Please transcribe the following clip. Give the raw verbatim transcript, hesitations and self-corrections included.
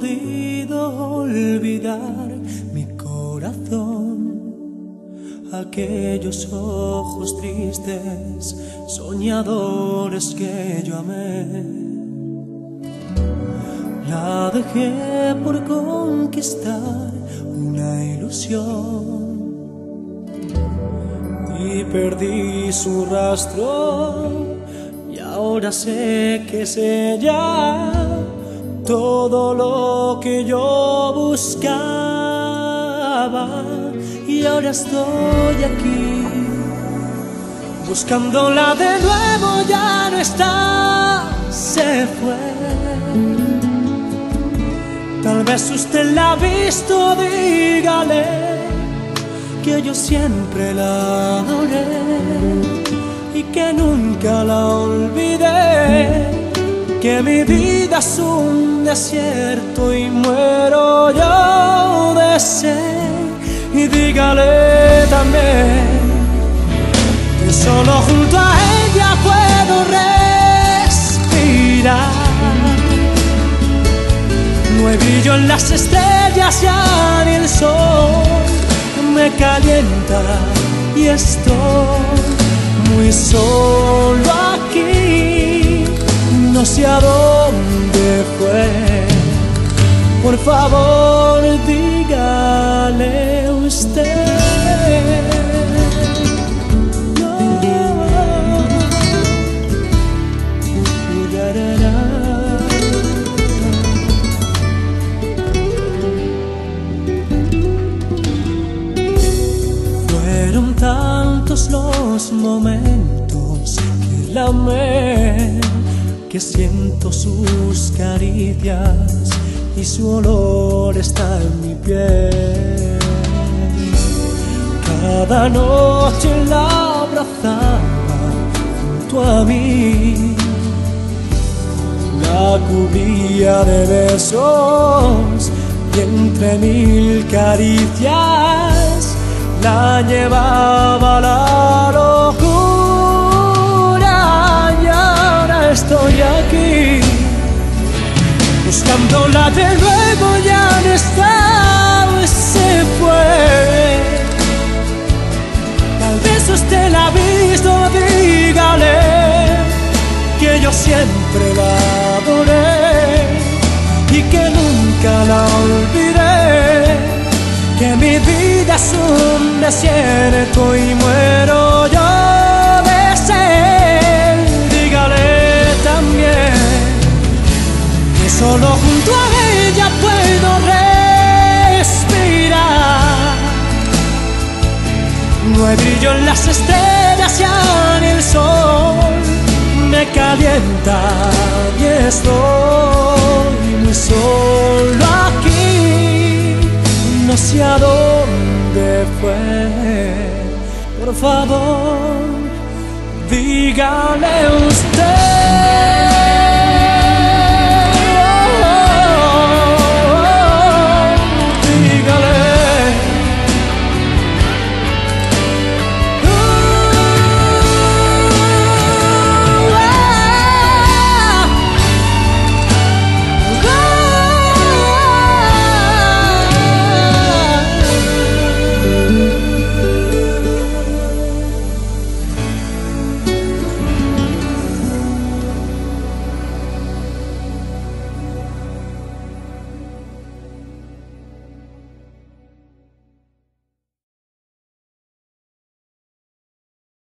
podido olvidar mi corazón, aquellos ojos tristes, soñadores que yo amé. La dejé por conquistar una ilusión y perdí su rastro, y ahora sé que es ella todo lo que yo buscaba. Y ahora estoy aquí buscándola de nuevo, ya no está, se fue. Tal vez usted la ha visto, dígale que yo siempre la adoré y que nunca la olvidé, que mi vida es un desierto y muero yo de sed. Y dígale también que solo junto a ella puedo respirar. No hay brillo en las estrellas, ya ni el sol me calienta y estoy muy solo aquí. No sé a dónde fue, por favor dígale usted. No. Fueron tantos los momentos que la amé, que siento sus caricias y su olor está en mi piel. Cada noche la abrazaba junto a mí, la cubría de besos y entre mil caricias la llevaba a la locura. Y ahora estoy aquí buscándola de nuevo, ya no está, se fue. Tal vez usted la ha visto, dígale que yo siempre la adoré y que nunca la olvidé, que mi vida es un desierto y muero yo de sed. Dígale también que solo junto a ella puedo respirar. No hay brillo en las estrellas, ya ni el sol me calienta y estoy muy solo aquí. No sé a dónde fue, por favor dígale usted.